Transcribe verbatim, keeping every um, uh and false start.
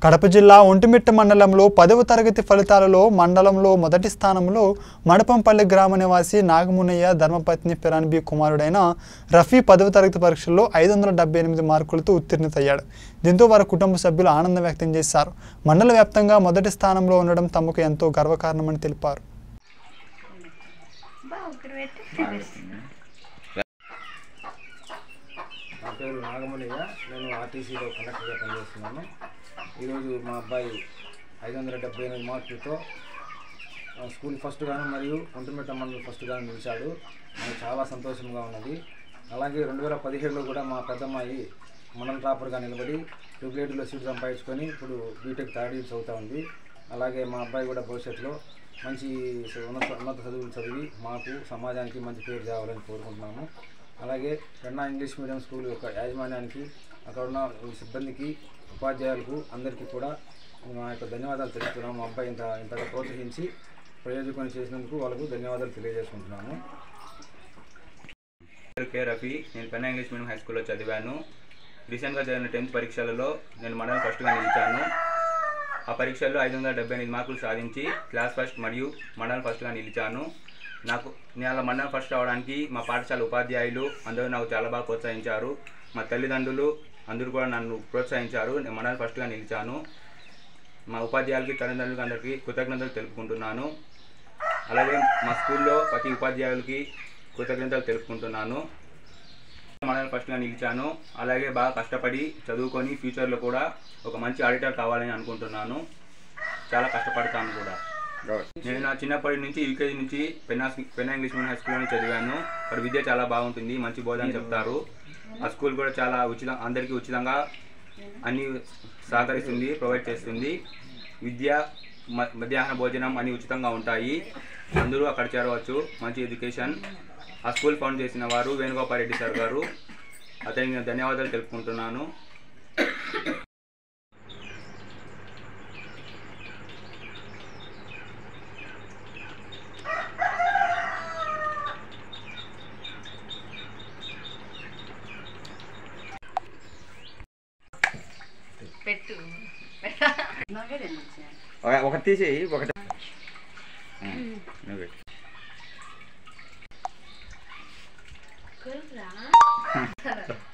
కడప జిల్లా ఒంటిమిట్ట మండలంలో పదవ తరగతి ఫలితాలలో మండలంలో మొదటి స్థానంలో మడపంపల్లి గ్రామ నివాసి నాగమునయ్య ధర్మపత్ని పిరాన్బి కుమారుడైన రఫీ పదవ తరగతి పరీక్షల్లో ఐదు వందల డెబ్బై ఎనిమిది మార్కులతో ఉత్తీర్ణుడయ్యాడు. దీంతో వారి కుటుంబ సభ్యులు ఆనందం వ్యక్తం చేశారు. మండల వ్యాప్తంగా మొదటి స్థానంలో ఉండడం తమకు ఎంతో గర్వకారణమని తెలిపారు. నా పేరు నాగమునయ్య, నేను ఆర్టీసీలో కండక్టర్గా పనిచేస్తున్నాను. ఈరోజు మా అబ్బాయి ఐదు వందల డెబ్బై ఎనిమిది మార్కులతో స్కూల్ ఫస్ట్ గాను మరియు ఒంటిమిట్ట మండలం ఫస్ట్ గాను నిలిచాడు. నాకు చాలా సంతోషంగా ఉన్నది. అలాగే రెండు వేల పదిహేడులో కూడా మా పెద్దమ్మాయి మండల టాపర్గా నిలబడి ట్రిపుల్ సీట్ సంపాదించుకొని ఇప్పుడు బీటెక్ థర్డ్ ఇయర్ చదువుతూ ఉంది. అలాగే మా అబ్బాయి కూడా భవిష్యత్తులో మంచి ఉన్నత ఉన్నత చదువులు చదివి మాకు సమాజానికి మంచి పేరు తేవాలని కోరుకుంటున్నాము. అలాగే పెన్నా ఇంగ్లీష్ మీడియం స్కూల్ యొక్క యాజమాన్యానికి, అక్కడ ఉన్న సిబ్బందికి, ఉపాధ్యాయులకు అందరికీ కూడా మా యొక్క ధన్యవాదాలు తెలుపుతున్నాము. మా అబ్బాయి ఇంత ఇంతగా ప్రోత్సహించి ప్రయోజకుని చేసినందుకు వాళ్ళకు ధన్యవాదాలు తెలియజేసుకుంటున్నాము. కే రఫీ, నేను పెన్నా ఇంగ్లీష్ మీడియం హై స్కూల్లో చదివాను. రీసెంట్గా జరిగిన టెన్త్ పరీక్షలలో నేను మండలం ఫస్ట్గా నిలిచాను. ఆ పరీక్షల్లో ఐదు వందల డెబ్బై ఎనిమిది మార్కులు సాధించి క్లాస్ ఫస్ట్ మరియు మండలం ఫస్ట్గా నిలిచాను. నాకు నేను మండలం ఫస్ట్ అవడానికి మా పాఠశాల ఉపాధ్యాయులు అందరూ నాకు చాలా బాగా ప్రోత్సహించారు. మా తల్లిదండ్రులు అందరూ కూడా నన్ను ప్రోత్సహించారు. నేను మండలం ఫస్ట్గా నిలిచాను. మా ఉపాధ్యాయులకి, తల్లిదండ్రులకి అందరికీ కృతజ్ఞతలు తెలుపుకుంటున్నాను. అలాగే మా స్కూల్లో ప్రతి ఉపాధ్యాయులకి కృతజ్ఞతలు తెలుపుకుంటున్నాను. మండలం ఫస్ట్గా నిలిచాను. అలాగే బాగా కష్టపడి చదువుకొని ఫ్యూచర్లో కూడా ఒక మంచి ఆడిటర్ కావాలని అనుకుంటున్నాను. చాలా కష్టపడతాను కూడా. నేను నా చిన్నప్పటి నుంచి యూకేజీ నుంచి పెన్నా పెన్నా ఇంగ్లీష్ మీడియం హై స్కూల్లోనే చదివాను. అక్కడ విద్య చాలా బాగుంటుంది, మంచి బోధన చెప్తారు. ఆ స్కూల్ కూడా చాలా ఉచిత అందరికీ ఉచితంగా అన్ని సహకరిస్తుంది, ప్రొవైడ్ చేస్తుంది. విద్య, మధ్యాహ్న భోజనం అన్నీ ఉచితంగా ఉంటాయి. అందరూ అక్కడ చేరవచ్చు. మంచి ఎడ్యుకేషన్. ఆ స్కూల్ ఫౌండ్ చేసిన వారు వేణుగోపాల్ రెడ్డి సార్ గారు, అతనికి ధన్యవాదాలు తెలుపుకుంటున్నాను. ఒకటి తీసి ఒకటి Good,